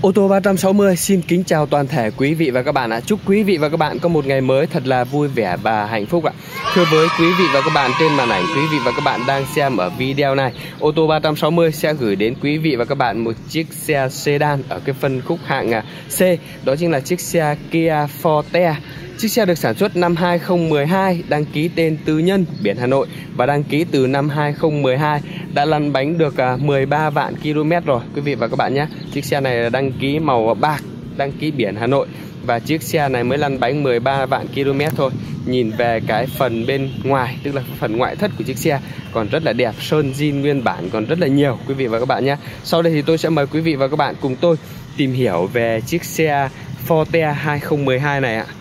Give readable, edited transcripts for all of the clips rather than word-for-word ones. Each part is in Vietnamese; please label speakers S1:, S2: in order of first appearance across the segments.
S1: Ô tô 360 xin kính chào toàn thể quý vị và các bạn ạ. Chúc quý vị và các bạn có một ngày mới thật là vui vẻ và hạnh phúc ạ. Thưa với quý vị và các bạn, trên màn ảnh quý vị và các bạn đang xem ở video này, Ô tô 360 sẽ gửi đến quý vị và các bạn một chiếc xe sedan ở cái phân khúc hạng C. Đó chính là chiếc xe Kia Forte. Chiếc xe được sản xuất năm 2012, đăng ký tên tư nhân, biển Hà Nội và đăng ký từ năm 2012, đã lăn bánh được 13 vạn km rồi quý vị và các bạn nhé. Chiếc xe này là đăng ký màu bạc, đăng ký biển Hà Nội và chiếc xe này mới lăn bánh 13 vạn km thôi. Nhìn về cái phần bên ngoài, tức là phần ngoại thất của chiếc xe còn rất là đẹp, sơn zin nguyên bản còn rất là nhiều quý vị và các bạn nhé. Sau đây thì tôi sẽ mời quý vị và các bạn cùng tôi tìm hiểu về chiếc xe Forte 2012 này ạ.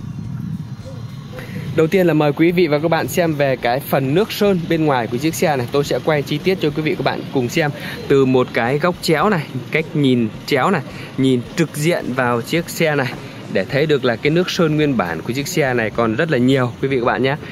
S1: Đầu tiên là mời quý vị và các bạn xem về cái phần nước sơn bên ngoài của chiếc xe này. Tôi sẽ quay chi tiết cho quý vị và các bạn cùng xem từ một cái góc chéo này, cách nhìn chéo này, nhìn trực diện vào chiếc xe này để thấy được là cái nước sơn nguyên bản của chiếc xe này còn rất là nhiều quý vị và các bạn nhé.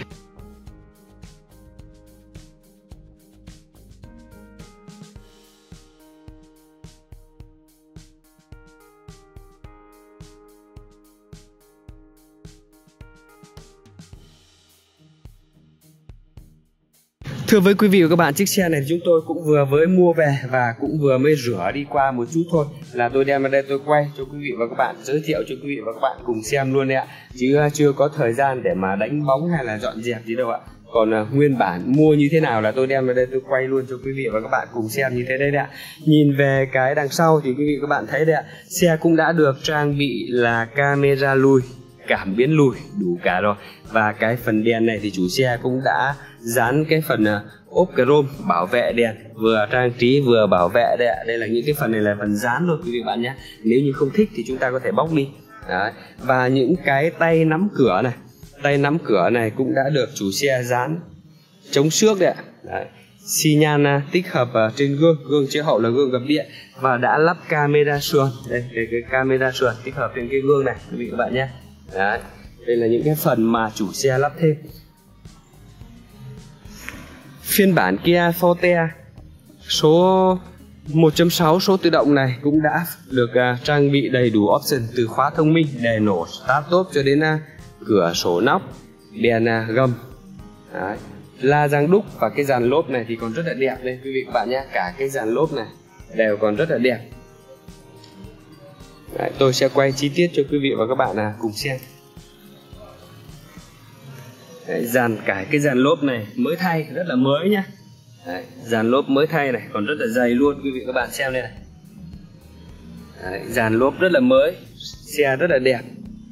S1: Thưa với quý vị và các bạn, chiếc xe này chúng tôi cũng vừa mới mua về và cũng vừa mới rửa đi qua một chút thôi, là tôi đem ra đây tôi quay cho quý vị và các bạn, giới thiệu cho quý vị và các bạn cùng xem luôn đấy ạ. Chứ chưa có thời gian để mà đánh bóng hay là dọn dẹp gì đâu ạ. Còn nguyên bản mua như thế nào là tôi đem ra đây tôi quay luôn cho quý vị và các bạn cùng xem như thế đấy ạ. Nhìn về cái đằng sau thì quý vị và các bạn thấy đấy ạ, xe cũng đã được trang bị là camera lùi, cảm biến lùi đủ cả rồi. Và cái phần đèn này thì chủ xe cũng đã dán cái phần ốp chrome bảo vệ đèn, vừa trang trí vừa bảo vệ đây ạ. Đây là những cái phần này là phần dán luôn quý vị bạn nhé. Nếu như không thích thì chúng ta có thể bóc đi. Đấy. Và những cái tay nắm cửa này, tay nắm cửa này cũng đã được chủ xe dán chống xước đấy ạ. Đấy. Xi nhan tích hợp trên gương chiếu hậu là gương gập điện và đã lắp camera sườn. Đây, cái camera sườn tích hợp trên cái gương này quý vị các bạn nhé. Đấy. Đây là những cái phần mà chủ xe lắp thêm. Phiên bản Kia Forte số 1.6 số tự động này cũng đã được trang bị đầy đủ option từ khóa thông minh, đèn nổ, start stop cho đến cửa sổ nóc, đèn gầm. Đấy. La răng đúc và cái dàn lốp này thì còn rất là đẹp đây quý vị các bạn nhé. Cả cái dàn lốp này đều còn rất là đẹp. Đấy, tôi sẽ quay chi tiết cho quý vị và các bạn cùng xem. Đấy, cả cái dàn lốp này mới thay, rất là mới nhá. Đấy, dàn lốp mới thay này còn rất là dày luôn quý vị các bạn xem đây này. Đấy, dàn lốp rất là mới, xe rất là đẹp.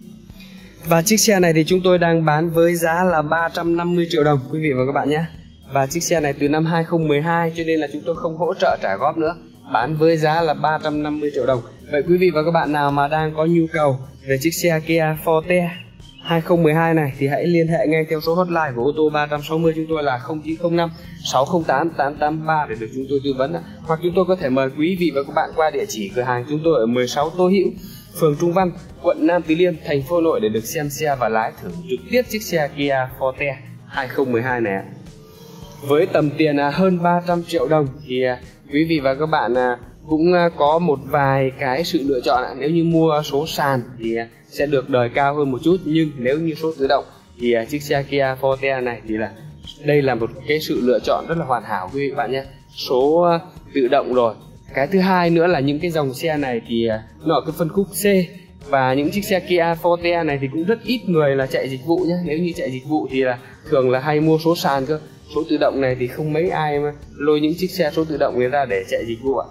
S1: Và chiếc xe này thì chúng tôi đang bán với giá là 350 triệu đồng quý vị và các bạn nhé. Và chiếc xe này từ năm 2012 cho nên là chúng tôi không hỗ trợ trả góp nữa, bán với giá là 350 triệu đồng. Vậy quý vị và các bạn nào mà đang có nhu cầu về chiếc xe Kia Forte 2012 này thì hãy liên hệ ngay theo số hotline của Ô tô 360 chúng tôi là 0905 608 883 để được chúng tôi tư vấn. Hoặc chúng tôi có thể mời quý vị và các bạn qua địa chỉ cửa hàng chúng tôi ở 16 Tô Hữu, phường Trung Văn, quận Nam Từ Liêm, thành phố Hà Nội để được xem xe và lái thử trực tiếp chiếc xe Kia Forte 2012 này. Với tầm tiền hơn 300 triệu đồng thì quý vị và các bạn cũng có một vài cái sự lựa chọn. Nếu như mua số sàn thì sẽ được đời cao hơn một chút, nhưng nếu như số tự động thì chiếc xe Kia Forte này thì đây là một cái sự lựa chọn rất là hoàn hảo quý vị bạn nhé. Số tự động rồi. Cái thứ hai nữa là những cái dòng xe này thì nó ở cái phân khúc C, và những chiếc xe Kia Forte này thì cũng rất ít người là chạy dịch vụ nhé. Nếu như chạy dịch vụ thì thường là hay mua số sàn cơ. Số tự động này thì không mấy ai mà lôi những chiếc xe số tự động người ra để chạy dịch vụ ạ.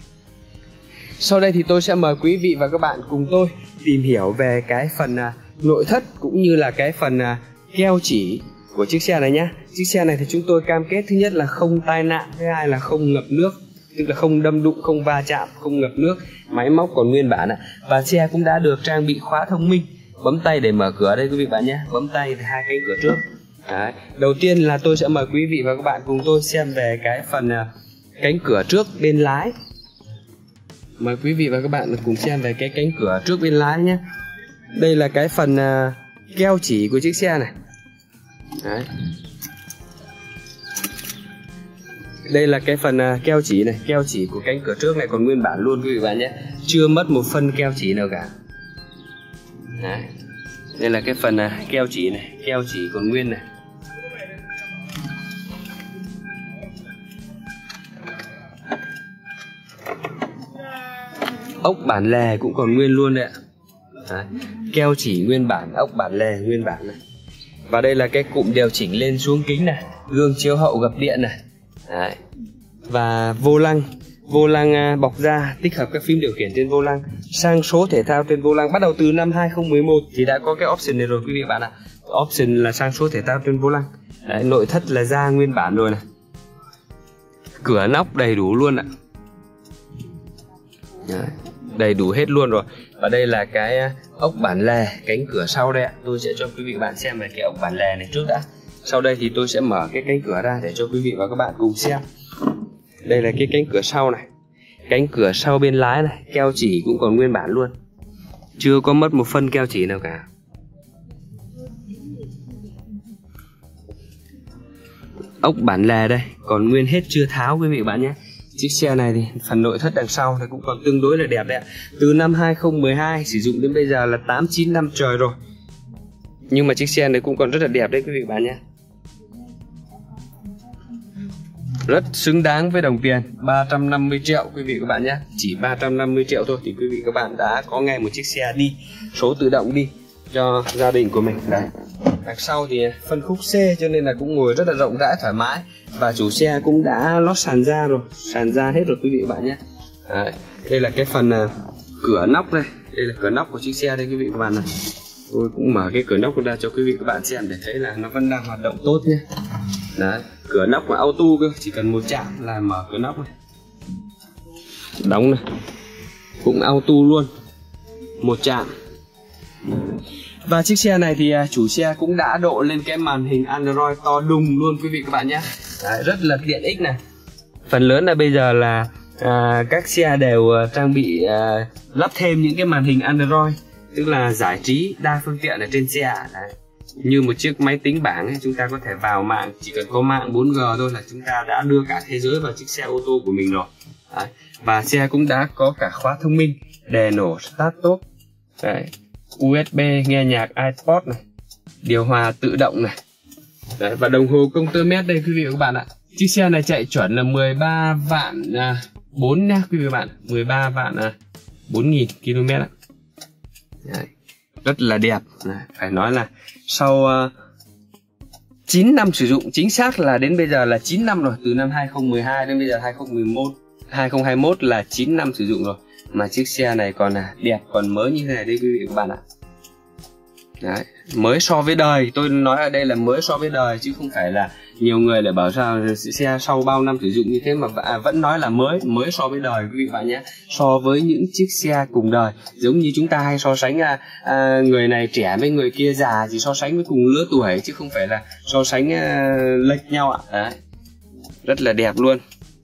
S1: Sau đây thì tôi sẽ mời quý vị và các bạn cùng tôi tìm hiểu về cái phần nội thất cũng như là cái phần keo chỉ của chiếc xe này nhé. Chiếc xe này thì chúng tôi cam kết thứ nhất là không tai nạn, thứ hai là không ngập nước, tức là không đâm đụng, không va chạm, không ngập nước, máy móc còn nguyên bản ạ. Và xe cũng đã được trang bị khóa thông minh, bấm tay để mở cửa đây quý vị bạn nhé, bấm tay thì hai cánh cửa trước. Đấy. Đầu tiên là tôi sẽ mời quý vị và các bạn cùng tôi xem về cái phần cánh cửa trước bên lái. Mời quý vị và các bạn cùng xem về cái cánh cửa trước bên lái nhé. Đây là cái phần keo chỉ của chiếc xe này. Đấy. Đây là cái phần keo chỉ này, keo chỉ của cánh cửa trước này còn nguyên bản luôn quý vị bạn nhé. chưa mất một phân keo chỉ nào cả. Đấy. Đây là cái phần keo chỉ này, keo chỉ còn nguyên này. Ốc bản lề cũng còn nguyên luôn đấy ạ. Đấy. Keo chỉ nguyên bản, ốc bản lề nguyên bản này. Và đây là cái cụm điều chỉnh lên xuống kính này, gương chiếu hậu gập điện này. Đấy. Và vô lăng bọc da, tích hợp các phím điều khiển trên vô lăng, sang số thể thao trên vô lăng. Bắt đầu từ năm 2011 thì đã có cái option này rồi quý vị bạn ạ. Option là sang số thể thao trên vô lăng. Đấy, nội thất là da nguyên bản rồi này. Cửa nóc đầy đủ luôn ạ. Đấy, đầy đủ hết luôn rồi. Và đây là cái ốc bản lề cánh cửa sau đây ạ. Tôi sẽ cho quý vị bạn xem về cái ốc bản lề này trước đã. Sau đây thì tôi sẽ mở cái cánh cửa ra để cho quý vị và các bạn cùng xem. Đây là cái cánh cửa sau này. Cánh cửa sau bên lái này, keo chỉ cũng còn nguyên bản luôn. Chưa có mất một phân keo chỉ nào cả. Ốc bản lề đây, còn nguyên hết chưa tháo quý vị bạn nhé. Chiếc xe này thì phần nội thất đằng sau thì cũng còn tương đối là đẹp đấy ạ. Từ năm 2012 sử dụng đến bây giờ là 8-9 năm trời rồi. Nhưng mà chiếc xe này cũng còn rất là đẹp đấy quý vị bạn nhé. Rất xứng đáng với đồng tiền 350 triệu quý vị các bạn nhé. Chỉ 350 triệu thôi thì quý vị các bạn đã có ngay một chiếc xe đi số tự động đi cho gia đình của mình. Đấy. Đằng sau thì phân khúc C cho nên là cũng ngồi rất là rộng rãi thoải mái. Và chủ xe cũng đã lót sàn da rồi, sàn da hết rồi quý vị các bạn nhé. Đấy. Đây là cái phần cửa nóc đây. Đây là cửa nóc của chiếc xe đây quý vị các bạn này. Tôi cũng mở cái cửa nóc ra cho quý vị các bạn xem để thấy là nó vẫn đang hoạt động tốt nhé. Đấy, cửa nóc là auto cơ, chỉ cần một chạm là mở cửa nóc này. Đóng này, cũng auto luôn, một chạm. Và chiếc xe này thì chủ xe cũng đã độ lên cái màn hình Android to đùng luôn quý vị các bạn nhé. Đấy, rất là tiện ích này. Phần lớn là bây giờ là các xe đều trang bị lắp thêm những cái màn hình Android, tức là giải trí đa phương tiện ở trên xe. Đấy. Như một chiếc máy tính bảng ấy, chúng ta có thể vào mạng, chỉ cần có mạng 4G thôi là chúng ta đã đưa cả thế giới vào chiếc xe ô tô của mình rồi. Đấy. Và xe cũng đã có cả khóa thông minh, đèn nổ start top, đấy. USB nghe nhạc iPod này, điều hòa tự động này. Đấy. Và đồng hồ công tơ mét đây quý vị và các bạn ạ. Chiếc xe này chạy chuẩn là 13 vạn 4 nha quý vị và các bạn, 13 vạn 4.000 km ạ. Đấy. Rất là đẹp. Phải nói là sau 9 năm sử dụng, chính xác là đến bây giờ là 9 năm rồi. Từ năm 2012 đến bây giờ 2021 là 9 năm sử dụng rồi. Mà chiếc xe này còn đẹp, còn mới như thế này đây quý vị các bạn ạ. Đấy, mới so với đời. Tôi nói ở đây là mới so với đời, chứ không phải là nhiều người lại bảo sao xe sau bao năm sử dụng như thế mà vẫn nói là mới so với đời quý vị bạn nhé. So với những chiếc xe cùng đời, giống như chúng ta hay so sánh người này trẻ với người kia già, chỉ so sánh với cùng lứa tuổi chứ không phải là so sánh lệch nhau ạ. Đấy. Rất là đẹp luôn.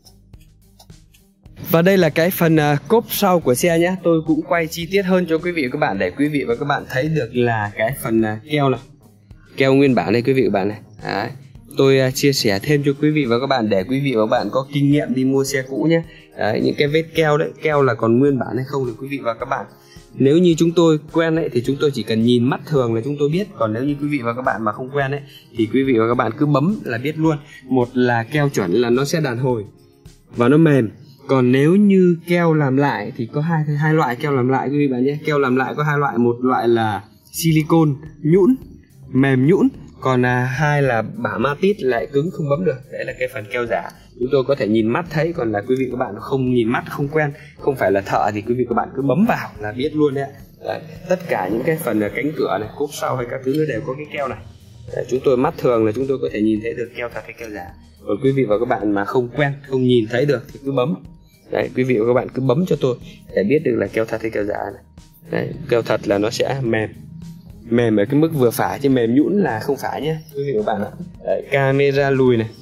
S1: Và đây là cái phần cốp sau của xe nhé. Tôi cũng quay chi tiết hơn cho quý vị và các bạn để quý vị và các bạn thấy được là cái phần keo này, keo nguyên bản đây quý vị và các bạn này. Đấy. Tôi chia sẻ thêm cho quý vị và các bạn để quý vị và các bạn có kinh nghiệm đi mua xe cũ nhé. Đấy, những cái vết keo đấy, keo là còn nguyên bản hay không thì quý vị và các bạn. Nếu như chúng tôi quen ấy, thì chúng tôi chỉ cần nhìn mắt thường là chúng tôi biết. Còn nếu như quý vị và các bạn mà không quen ấy, thì quý vị và các bạn cứ bấm là biết luôn. Một là keo chuẩn là nó sẽ đàn hồi và nó mềm. Còn nếu như keo làm lại thì có hai loại keo làm lại quý vị bạn nhé. Keo làm lại có hai loại, một loại là silicon nhũn, mềm nhũn, còn hai là bả ma tít lại cứng không bấm được. Đấy là cái phần keo giả. Chúng tôi có thể nhìn mắt thấy, còn là quý vị các bạn không nhìn mắt, không quen, không phải là thợ thì quý vị các bạn cứ bấm vào là biết luôn đấy. Đấy. Tất cả những cái phần cánh cửa này, cốp sau hay các thứ nó đều có cái keo này. Đấy, chúng tôi mắt thường là chúng tôi có thể nhìn thấy được keo thật hay keo giả. Còn quý vị và các bạn mà không quen, không nhìn thấy được thì cứ bấm. Đấy, quý vị và các bạn cứ bấm cho tôi để biết được là keo thật hay keo giả này. Đấy, keo thật là nó sẽ mềm ở cái mức vừa phải, chứ mềm nhũn là không phải nhé quý vị và các bạn ạ. Đấy, camera lùi này,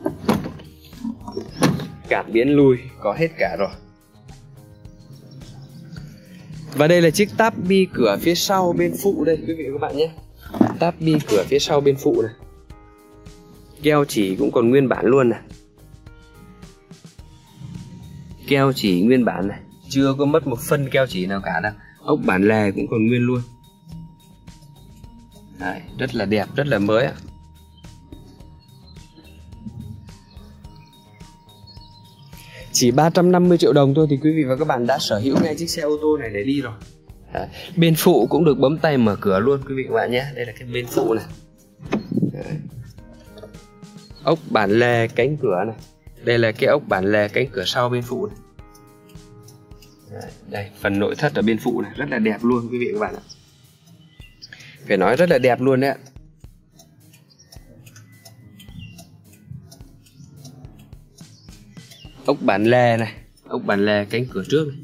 S1: cảm biến lùi có hết cả rồi. Và đây là chiếc táp bi cửa phía sau bên phụ đây quý vị và các bạn nhé. Táp bi cửa phía sau bên phụ này, keo chỉ cũng còn nguyên bản luôn này, keo chỉ nguyên bản này, chưa có mất một phân keo chỉ nào cả đâu. Ốc bản lề cũng còn nguyên luôn. Đấy, rất là đẹp, rất là mới ạ. Chỉ 350 triệu đồng thôi thì quý vị và các bạn đã sở hữu ngay chiếc xe ô tô này để đi rồi. Đấy, bên phụ cũng được bấm tay mở cửa luôn quý vị và các bạn nhé. Đây là cái bên phụ này. Đấy. Ốc bản lề cánh cửa này. Đây là cái ốc bản lề cánh cửa sau bên phụ này. Đấy, đây phần nội thất ở bên phụ này rất là đẹp luôn quý vị và các bạn ạ. Phải nói rất là đẹp luôn đấy ạ. Ốc bản lề này, ốc bản lề cánh cửa trước này.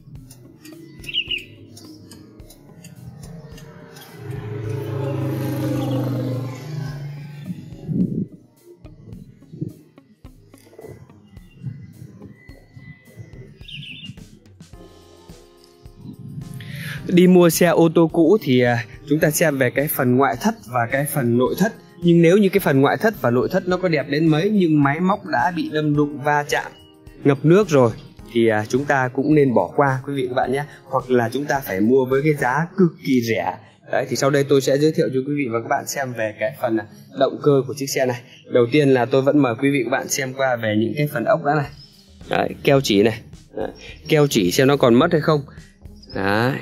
S1: Đi mua xe ô tô cũ thì chúng ta xem về cái phần ngoại thất và cái phần nội thất. Nhưng nếu như cái phần ngoại thất và nội thất nó có đẹp đến mấy nhưng máy móc đã bị đâm đụng va chạm, ngập nước rồi thì chúng ta cũng nên bỏ qua quý vị các bạn nhé. Hoặc là chúng ta phải mua với cái giá cực kỳ rẻ. Đấy, thì sau đây tôi sẽ giới thiệu cho quý vị và các bạn xem về cái phần động cơ của chiếc xe này. Đầu tiên là tôi vẫn mời quý vị và các bạn xem qua về những cái phần ốc đã này. Đấy, keo chỉ này. Đấy, keo chỉ xem nó còn mất hay không. Đấy.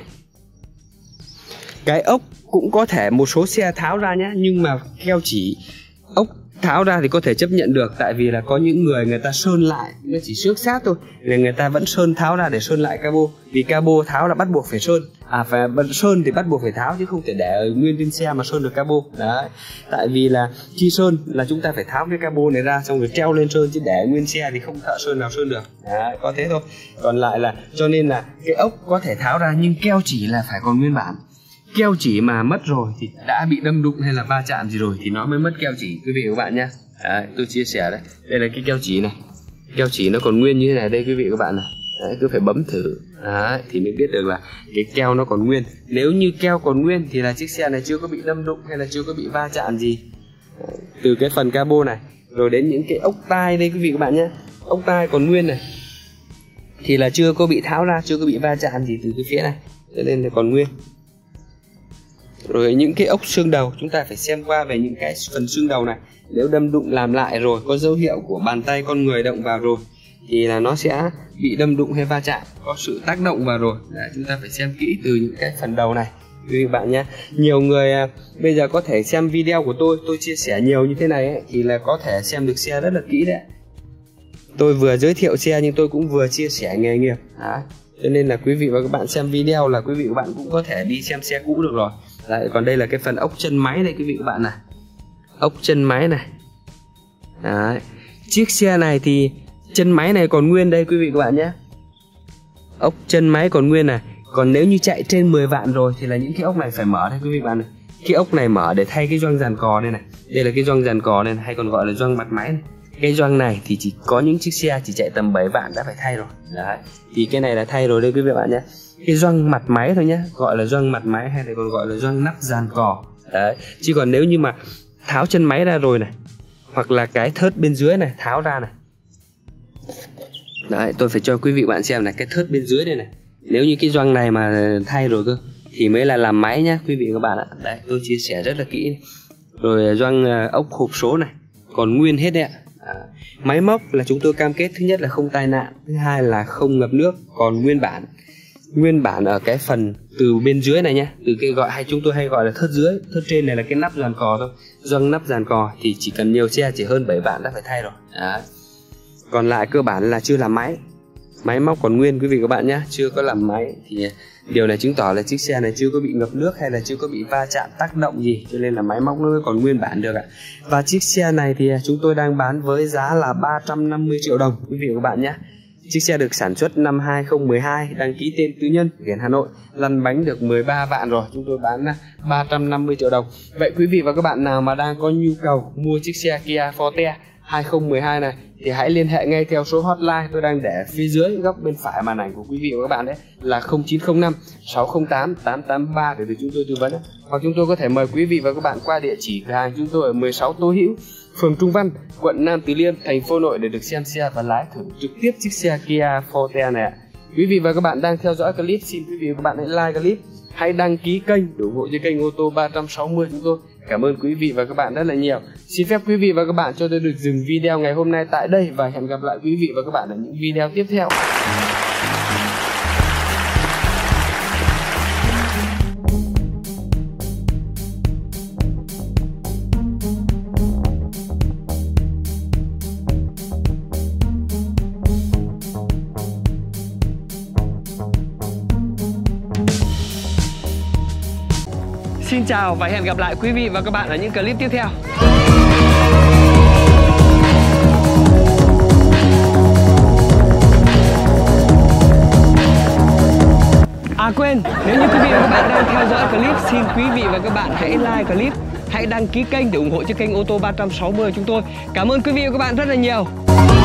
S1: Cái ốc cũng có thể một số xe tháo ra nhé, nhưng mà keo chỉ ốc tháo ra thì có thể chấp nhận được, tại vì là có những người ta sơn lại, nó chỉ xước sát thôi, nên người ta vẫn sơn tháo ra để sơn lại cabo, vì cabo tháo là bắt buộc phải sơn, phải sơn thì bắt buộc phải tháo chứ không thể để ở nguyên trên xe mà sơn được cabo. Đấy, tại vì là khi sơn là chúng ta phải tháo cái cabo này ra xong rồi treo lên sơn, chứ để nguyên xe thì không thợ sơn nào sơn được. Đấy, có thế thôi. Còn lại là cho nên là cái ốc có thể tháo ra nhưng keo chỉ là phải còn nguyên bản. Keo chỉ mà mất rồi thì đã bị đâm đụng hay là va chạm gì rồi thì nó mới mất keo chỉ quý vị và các bạn nhé. Đấy, tôi chia sẻ đấy. Đây là cái keo chỉ này. Keo chỉ nó còn nguyên như thế này đây quý vị và các bạn này. Đấy, cứ phải bấm thử. Đấy, thì mới biết được là cái keo nó còn nguyên. Nếu như keo còn nguyên thì là chiếc xe này chưa có bị đâm đụng hay là chưa có bị va chạm gì. Đấy, từ cái phần cabo này rồi đến những cái ốc tai đây quý vị và các bạn nhé. Ốc tai còn nguyên này thì là chưa có bị tháo ra, chưa có bị va chạm gì từ cái phía này, cho nên là còn nguyên. Rồi những cái ốc xương đầu chúng ta phải xem qua về những cái phần xương đầu này. Nếu đâm đụng làm lại rồi, có dấu hiệu của bàn tay con người động vào rồi thì là nó sẽ bị đâm đụng hay va chạm, có sự tác động vào rồi. Đấy, chúng ta phải xem kỹ từ những cái phần đầu này quý vị bạn nhé. Nhiều người bây giờ có thể xem video của tôi chia sẻ nhiều như thế này ấy, thì là có thể xem được xe rất là kỹ đấy. Tôi vừa giới thiệu xe nhưng tôi cũng vừa chia sẻ nghề nghiệp. Đấy, cho nên là quý vị và các bạn xem video là quý vị và các bạn cũng có thể đi xem xe cũ được rồi. Đấy, còn đây là cái phần ốc chân máy đây quý vị các bạn này. Ốc chân máy này. Đấy. Chiếc xe này thì chân máy này còn nguyên đây quý vị các bạn nhé. Ốc chân máy còn nguyên này. Còn nếu như chạy trên 10 vạn rồi thì là những cái ốc này phải mở đây quý vị các bạn này. Cái ốc này mở để thay cái gioăng dàn cò đây này. Đây là cái gioăng dàn cò này, hay còn gọi là gioăng mặt máy này. Cái gioăng này thì chỉ có những chiếc xe chỉ chạy tầm 7 vạn đã phải thay rồi. Đấy. Thì cái này là thay rồi đây quý vị các bạn nhé. Cái gioăng mặt máy thôi nhé, gọi là gioăng mặt máy hay là còn gọi là gioăng nắp dàn cò. Đấy, chứ còn nếu như mà tháo chân máy ra rồi này, hoặc là cái thớt bên dưới này tháo ra này. Đấy, tôi phải cho quý vị bạn xem này, cái thớt bên dưới đây này. Nếu như cái gioăng này mà thay rồi cơ thì mới là làm máy nhá quý vị các bạn ạ. Đấy, tôi chia sẻ rất là kỹ này. Rồi gioăng ốc hộp số này còn nguyên hết đấy ạ. Máy móc là chúng tôi cam kết thứ nhất là không tai nạn, thứ hai là không ngập nước, còn nguyên bản ở cái phần từ bên dưới này nhé, từ cái gọi hay chúng tôi hay gọi là thớt dưới, thớt trên này là cái nắp dàn cò thôi. Gioăng nắp dàn cò thì chỉ cần nhiều xe chỉ hơn 7 vạn đã phải thay rồi. Đấy. Còn lại cơ bản là chưa làm máy, máy móc còn nguyên quý vị các bạn nhé, chưa có làm máy thì điều này chứng tỏ là chiếc xe này chưa có bị ngập nước hay là chưa có bị va chạm tác động gì, cho nên là máy móc nó còn nguyên bản được ạ. Và chiếc xe này thì chúng tôi đang bán với giá là 350 triệu đồng quý vị và các bạn nhé. Chiếc xe được sản xuất năm 2012, đăng ký tên tư nhân, biển Hà Nội, lăn bánh được 13 vạn rồi, chúng tôi bán 350 triệu đồng. Vậy quý vị và các bạn nào mà đang có nhu cầu mua chiếc xe Kia Forte 2012 này thì hãy liên hệ ngay theo số hotline tôi đang để phía dưới góc bên phải màn ảnh của quý vị và các bạn đấy, là 0905 608 883 để được chúng tôi tư vấn. Hoặc chúng tôi có thể mời quý vị và các bạn qua địa chỉ cửa hàng chúng tôi ở 16 Tô Hữu, phường Trung Văn, quận Nam Từ Liêm, thành phố Hà Nội để được xem xe và lái thử trực tiếp chiếc xe Kia Forte này ạ. Quý vị và các bạn đang theo dõi clip, xin quý vị và các bạn hãy like clip, hãy đăng ký kênh để ủng hộ cho kênh ô tô 360 chúng tôi. Cảm ơn quý vị và các bạn rất là nhiều. Xin phép quý vị và các bạn cho tôi được dừng video ngày hôm nay tại đây và hẹn gặp lại quý vị và các bạn ở những video tiếp theo. Xin chào và hẹn gặp lại quý vị và các bạn ở những clip tiếp theo. À quên, nếu như quý vị và các bạn đang theo dõi clip, xin quý vị và các bạn hãy like clip, hãy đăng ký kênh để ủng hộ cho kênh ô tô 360 chúng tôi. Cảm ơn quý vị và các bạn rất là nhiều.